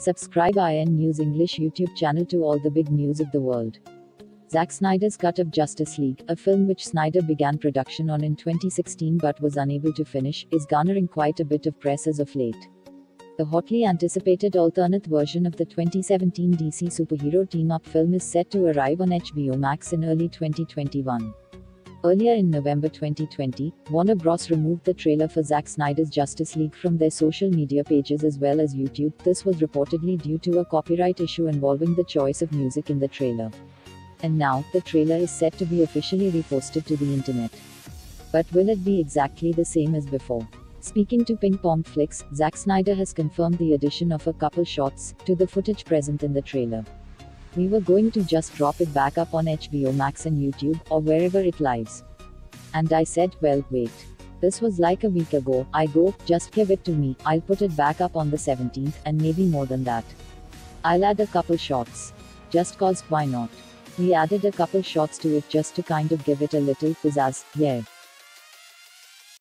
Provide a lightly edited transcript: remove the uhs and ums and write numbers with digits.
Subscribe IN News English YouTube channel to all the big news of the world. Zack Snyder's cut of Justice League, a film which Snyder began production on in 2016 but was unable to finish, is garnering quite a bit of press as of late. The hotly anticipated alternate version of the 2017 DC superhero team-up film is set to arrive on HBO Max in early 2021. Earlier in November 2020, Warner Bros. Removed the trailer for Zack Snyder's Justice League from their social media pages as well as YouTube. This was reportedly due to a copyright issue involving the choice of music in the trailer. And now, the trailer is set to be officially reposted to the internet. But will it be exactly the same as before? Speaking to Ping Pong Flicks, Zack Snyder has confirmed the addition of a couple shots to the footage present in the trailer. "We were going to just drop it back up on HBO Max and YouTube, or wherever it lives. And I said, well, wait. This was like a week ago. I go, just give it to me, I'll put it back up on the 17th, and maybe more than that. I'll add a couple shots. Just cause, why not? We added a couple shots to it just to kind of give it a little pizzazz, yeah."